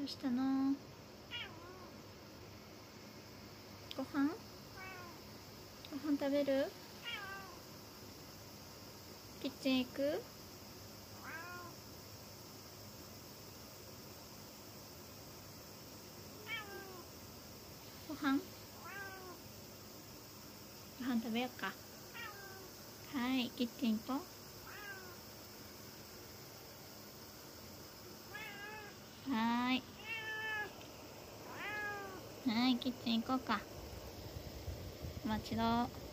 したの？ご飯食べる？キッチン行く？ご飯食べようか。はい、キッチン行こう。はい、キッチン行こうか。お待ちどう。